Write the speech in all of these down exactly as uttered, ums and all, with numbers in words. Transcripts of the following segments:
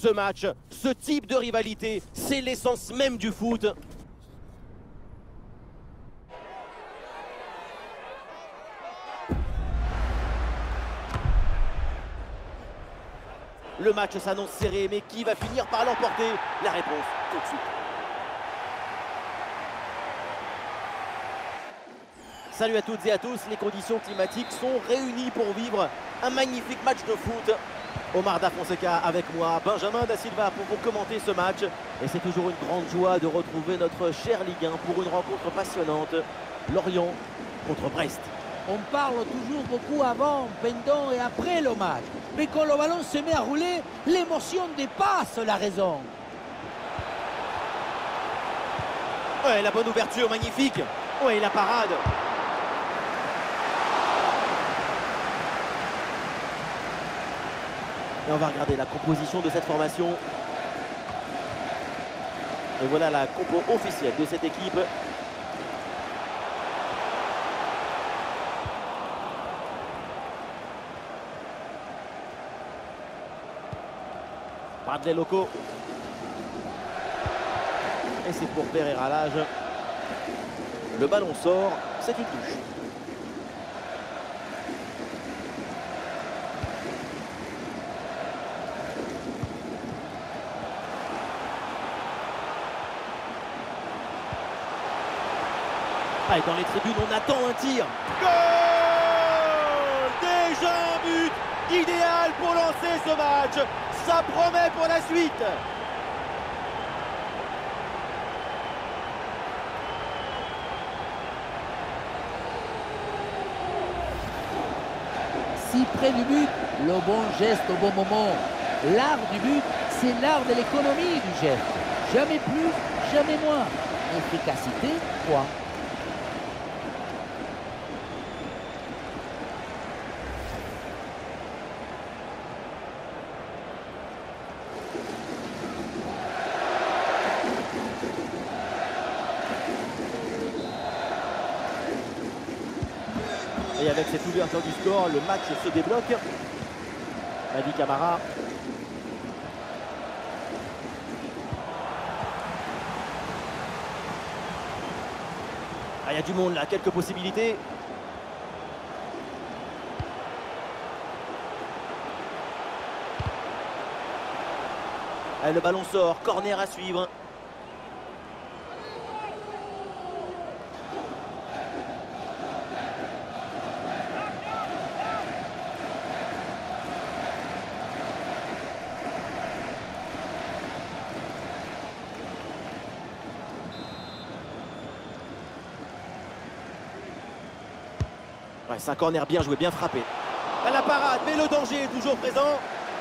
Ce match, ce type de rivalité, c'est l'essence même du foot. Le match s'annonce serré, mais qui va finir par l'emporter? La réponse tout de suite. Salut à toutes et à tous, les conditions climatiques sont réunies pour vivre un magnifique match de foot. Omar Da Fonseca avec moi, Benjamin Da Silva pour vous commenter ce match. Et c'est toujours une grande joie de retrouver notre cher Ligue un pour une rencontre passionnante. Lorient contre Brest. On parle toujours beaucoup avant, pendant et après le match. Mais quand le ballon se met à rouler, l'émotion dépasse la raison. Ouais, la bonne ouverture, magnifique. Ouais, la parade. Et on va regarder la composition de cette formation. Et voilà la compo officielle de cette équipe. Bradley Loco. Et c'est pour Pereira l'âge. Le ballon sort, c'est une touche. Ah, et dans les tribunes, on attend un tir. Goal! Déjà un but idéal pour lancer ce match. Ça promet pour la suite. Si près du but, le bon geste au bon moment. L'art du but, c'est l'art de l'économie du geste. Jamais plus, jamais moins. Efficacité, quoi. Et avec cette ouverture du score, le match se débloque. Mady Camara. Ah, il y a du monde là, quelques possibilités. Ah, le ballon sort, corner à suivre. Ouais, c'est un corner bien joué, bien frappé. À la parade, mais le danger est toujours présent.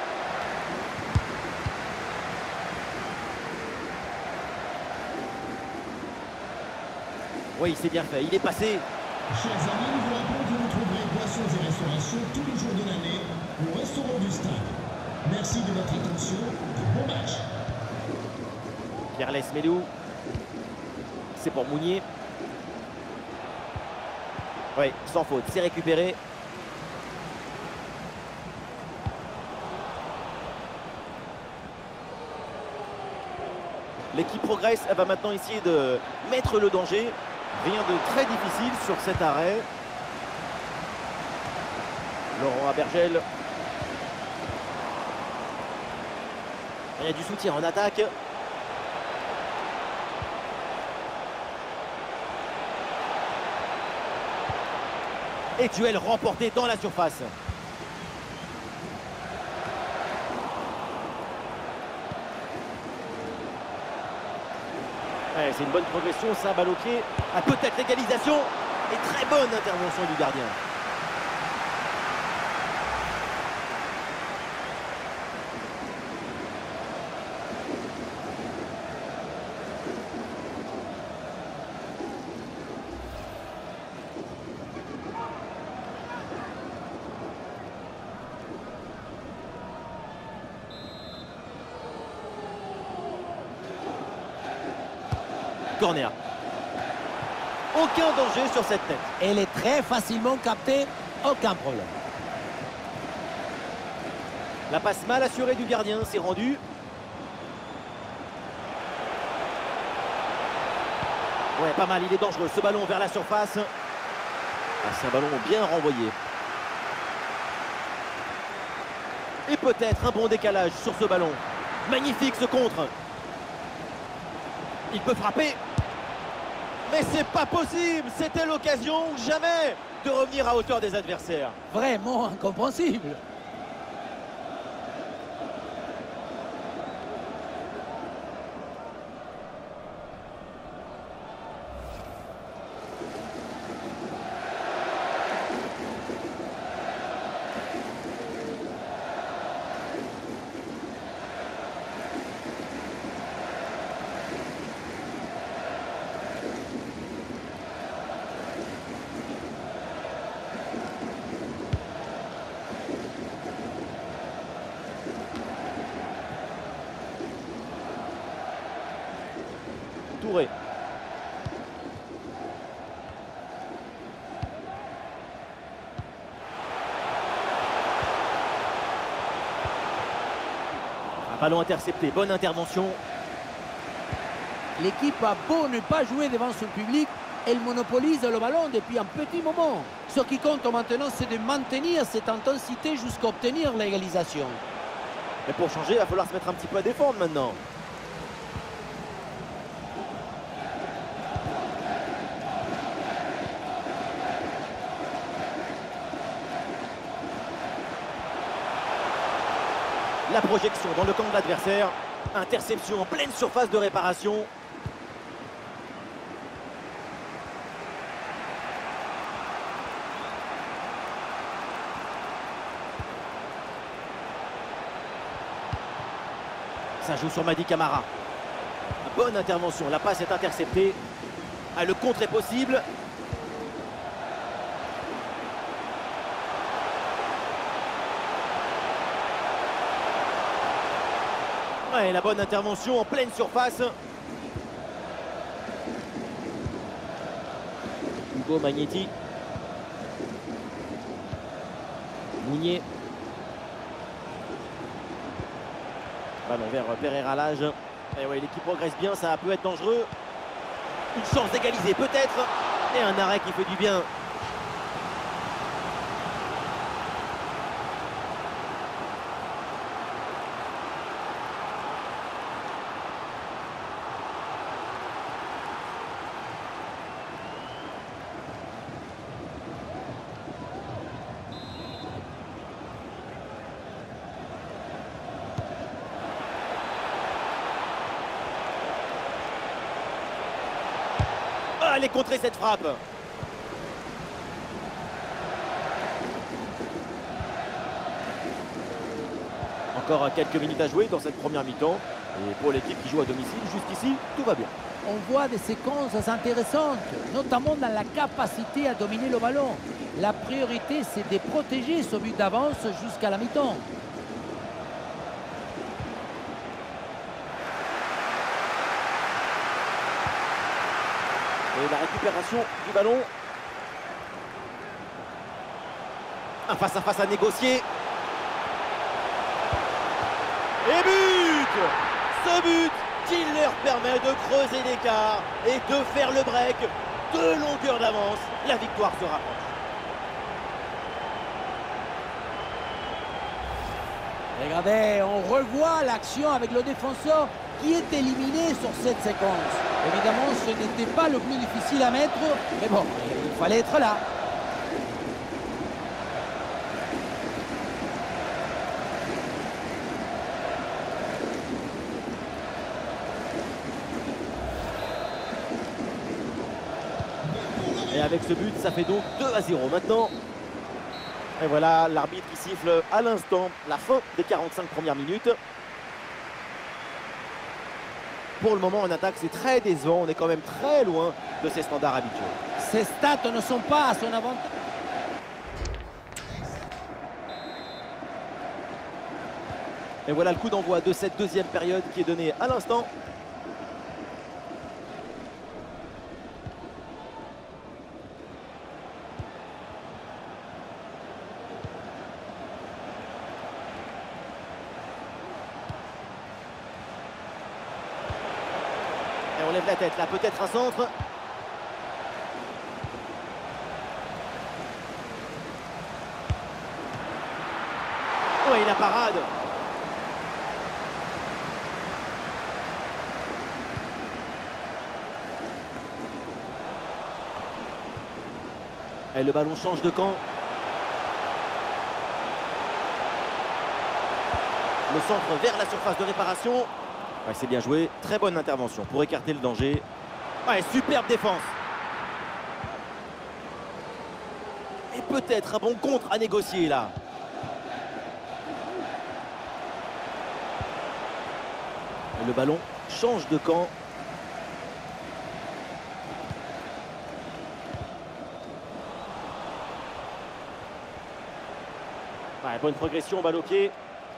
Oui, c'est bien fait, il est passé. Chers amis, nous vous rappelons que vous trouverez boissons et restaurations tous les jours de l'année au restaurant du stade. Merci de votre attention et bon match. Pierre Lesmelou. C'est pour Mounier. Oui, sans faute, c'est récupéré. L'équipe progresse, elle va maintenant essayer de mettre le danger. Rien de très difficile sur cet arrêt. Laurent Abergel. Il y a du soutien en attaque. Et duel remporté dans la surface. Ouais, c'est une bonne progression, ça, balle au pied. Ah, peut-être l'égalisation. Et très bonne intervention du gardien. Corner. Aucun danger sur cette tête. Elle est très facilement captée, aucun problème. La passe mal assurée du gardien, c'est rendu. Ouais, pas mal, il est dangereux. Ce ballon vers la surface. Ah, c'est un ballon bien renvoyé. Et peut-être un bon décalage sur ce ballon. Magnifique ce contre. Il peut frapper. Mais c'est pas possible. C'était l'occasion ou jamais de revenir à hauteur des adversaires. Vraiment incompréhensible. Touré. Un ballon intercepté, bonne intervention. L'équipe a beau ne pas jouer devant son public, elle monopolise le ballon depuis un petit moment. Ce qui compte maintenant, c'est de maintenir cette intensité jusqu'à obtenir l'égalisation. Mais pour changer, il va falloir se mettre un petit peu à défendre maintenant. La projection dans le camp de l'adversaire. Interception en pleine surface de réparation. Ça joue sur Mady Camara. Bonne intervention, la passe est interceptée. Ah, le contre est possible. Ouais, la bonne intervention en pleine surface. Hugo Magnetti. Mounier. Ballon vers Pereira Lage. Et ouais, l'équipe progresse bien, ça peut être dangereux. Une chance d'égaliser peut-être. Et un arrêt qui fait du bien. Allez contrer cette frappe. Encore quelques minutes à jouer dans cette première mi-temps. Et pour l'équipe qui joue à domicile, jusqu'ici, tout va bien. On voit des séquences intéressantes, notamment dans la capacité à dominer le ballon. La priorité, c'est de protéger ce but d'avance jusqu'à la mi-temps. Et la récupération du ballon. Un face-à-face à négocier. Et but! Ce but qui leur permet de creuser l'écart et de faire le break. Deux longueurs d'avance. La victoire se rapproche. Regardez, on revoit l'action avec le défenseur qui est éliminé sur cette séquence. Évidemment, ce n'était pas le plus difficile à mettre, mais bon, il fallait être là. Et avec ce but, ça fait donc deux à zéro maintenant. Et voilà l'arbitre qui siffle à l'instant la fin des quarante-cinq premières minutes. Pour le moment en attaque, c'est très décevant. On est quand même très loin de ses standards habituels. Ces stats ne sont pas à son avantage. Et voilà le coup d'envoi de cette deuxième période qui est donné à l'instant. Et on lève la tête là, peut-être un centre. Ouais, la parade. Et le ballon change de camp. Le centre vers la surface de réparation. Ouais, c'est bien joué. Très bonne intervention pour écarter le danger. Ouais, superbe défense. Et peut-être un bon contre à négocier là. Et le ballon change de camp. Ouais, bonne progression, balle au pied.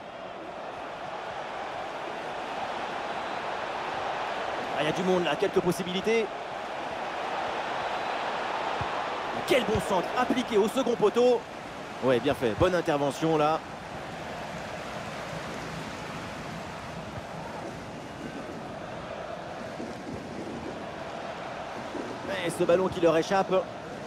Il y a du monde là, quelques possibilités. Quel bon centre appliqué au second poteau. Ouais, bien fait, bonne intervention là. Et ce ballon qui leur échappe.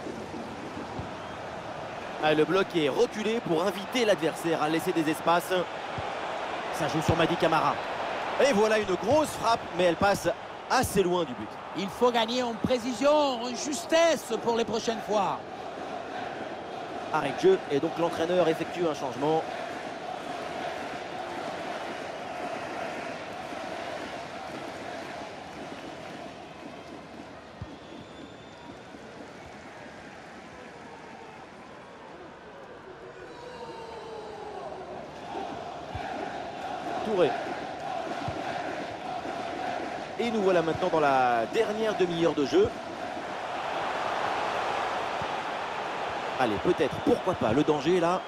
Ah, le bloc est reculé pour inviter l'adversaire à laisser des espaces. Ça joue sur Mady Camara. Et voilà une grosse frappe, mais elle passe assez loin du but. Il faut gagner en précision, en justesse pour les prochaines fois. Arrêt de jeu, et donc l'entraîneur effectue un changement. Touré. Et nous voilà maintenant dans la dernière demi-heure de jeu. Allez, peut-être, pourquoi pas, le danger là.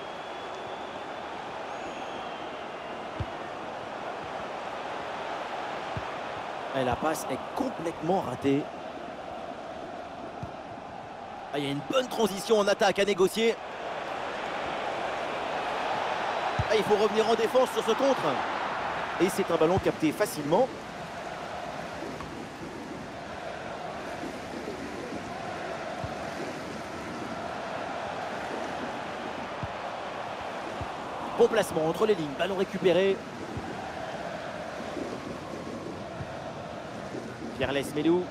Et la passe est complètement ratée. Ah, il y a une bonne transition en attaque à négocier. Ah, il faut revenir en défense sur ce contre. Et c'est un ballon capté facilement. Bon placement entre les lignes, ballon récupéré. Pierre Lesmelou.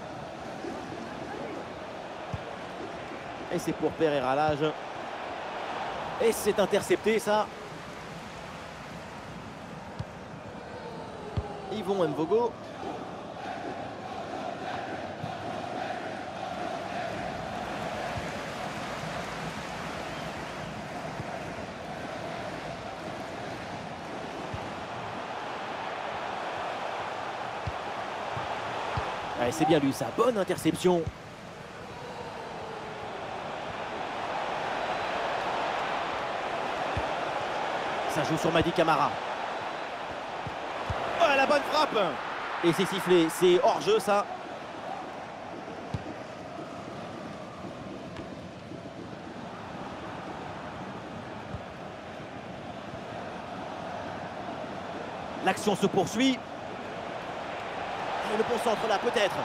Et c'est pour Pereira l'âge. Et c'est intercepté ça. Yvon Mvogo. Ouais, c'est bien lui, sa bonne interception. Ça joue sur Mady Camara. Oh, la bonne frappe. Et c'est sifflé, c'est hors-jeu ça. L'action se poursuit. Et le bon centre là, peut-être.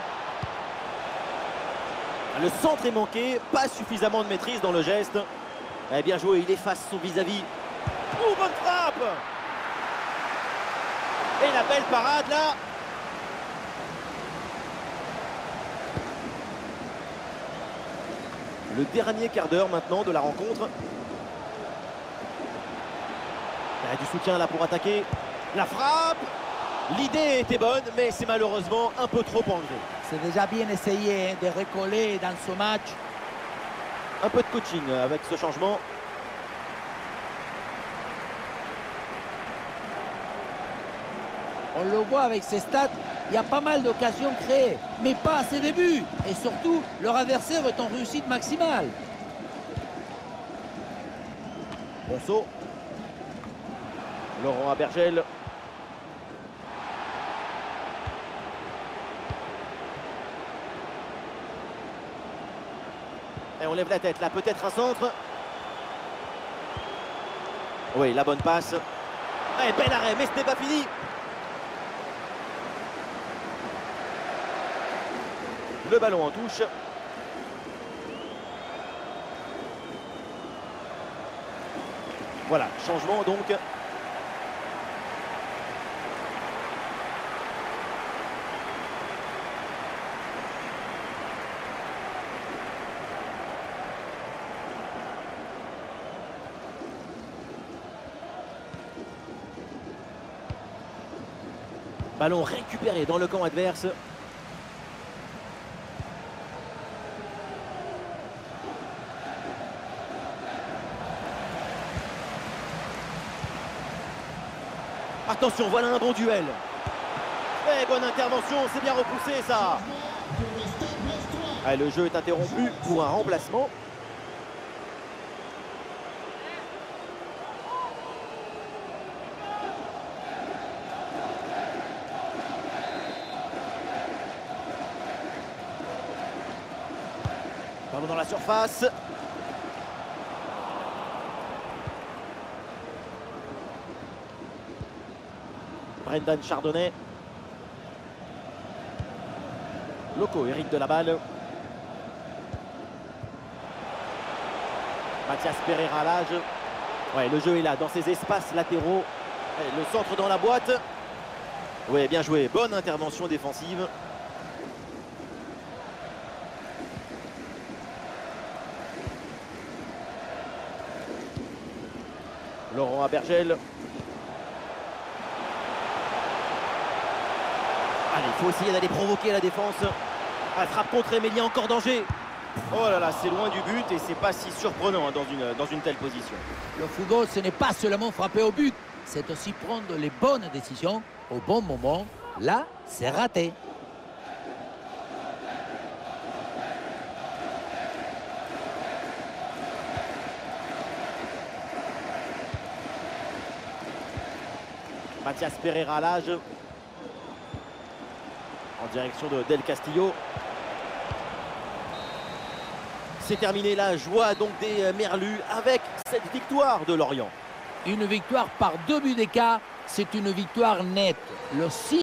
Le centre est manqué, pas suffisamment de maîtrise dans le geste. Eh bien joué, il efface son vis-à-vis. Oh, bonne frappe. Et la belle parade là. Le dernier quart d'heure maintenant de la rencontre. Il y a du soutien là pour attaquer. La frappe. L'idée était bonne, mais c'est malheureusement un peu trop enlevé. C'est déjà bien essayé hein, de recoller dans ce match. Un peu de coaching avec ce changement. On le voit avec ses stats, il y a pas mal d'occasions créées, mais pas à ses débuts. Et surtout, leur adversaire est en réussite maximale. Bon saut. Laurent Abergel. Et on lève la tête, là, peut-être un centre. Oui, la bonne passe. Et bel arrêt, mais ce n'est pas fini. Le ballon en touche. Voilà, changement donc. Ballon récupéré dans le camp adverse. Attention, voilà un bon duel. Et bonne intervention, c'est bien repoussé ça. Ah, le jeu est interrompu pour un remplacement. Ballon dans la surface. Brendan Chardonnay. Loco hérite de la balle. Mathias Pereira à l'âge. Ouais, le jeu est là, dans ses espaces latéraux. Et le centre dans la boîte. Ouais, bien joué. Bonne intervention défensive. Laurent Abergel. Allez, il faut essayer d'aller provoquer la défense. Elle frappe contre Emelia, encore danger. Oh là là, c'est loin du but et c'est pas si surprenant hein, dans, une, dans une telle position. Le football, ce n'est pas seulement frapper au but, c'est aussi prendre les bonnes décisions au bon moment. Là, c'est raté. Mathias Pereira à l'âge. En direction de Del Castillo. C'est terminé, la joie donc des Merlus avec cette victoire de Lorient. Une victoire par deux buts d'écart, c'est une victoire nette. Le six